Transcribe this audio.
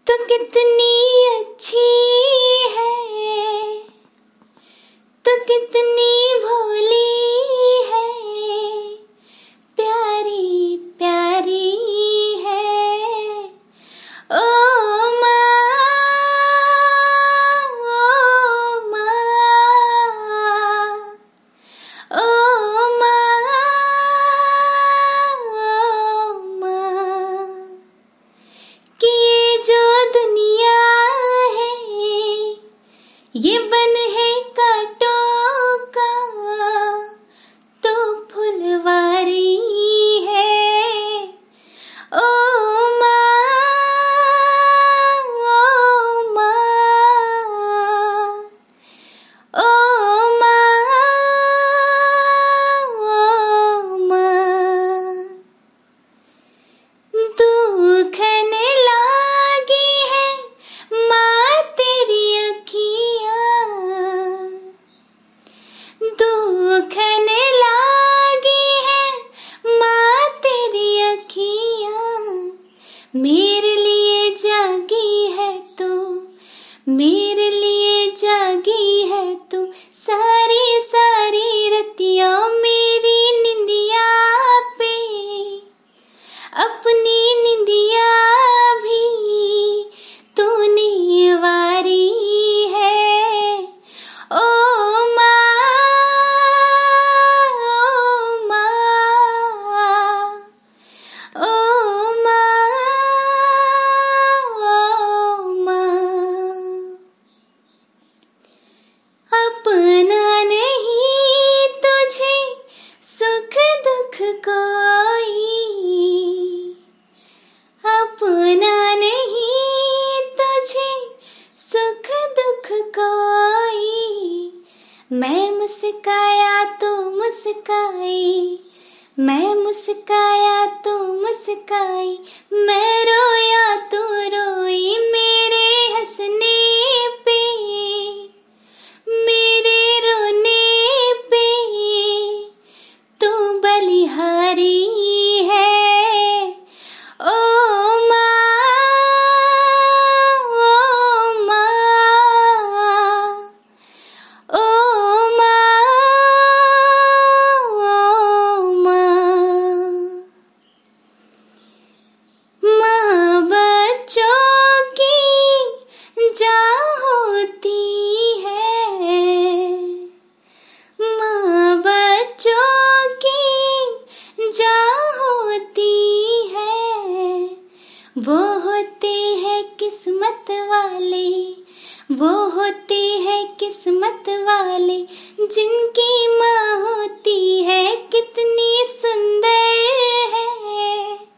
तो कितनी अच्छी है, तो कितनी भोली है, प्यारी प्यारी है। ओ माँ, ओ माँ, ओ माँ, ओ माँ, कि ये जो दुनिया है ये बन है कांटों का, तो फुलवारी है। ओ माँ, ओ माँ, ओ माँ, ओ माँ, दुखने लागी है माँ तेरी अखियाँ, दुखने लागी है माँ तेरी अखियाँ, मेरे लिए जागी है तू, मेरे लिए जागी है तू, सारी सारी रतियाँ मेरी निंदिया पे, अपनी निंदिया भी तूने वारी है। ओ माँ, ओ माँ, ओ माँ, ओ माँ, अपना नहीं तुझे सुख दुख कोई, अपना नहीं तुझे सुख दुख कोई, मैं मुस्काया तो मुस्काई, मैं मुस्काया तो मुस्काई, मैं रोया तो रोई, मेरे हंसने पे, मेरे रोने पे तू बलिहारी है। ओ माँ, ओ माँ, ओ माँ, ओ माँ, माँ बच्चों की जान होती है, माँ बच्चों की जान होती है, वो होते हैं किस्मत वाले, वो होते हैं किस्मत वाले, जिनकी माँ होती है कितनी सुंदर है,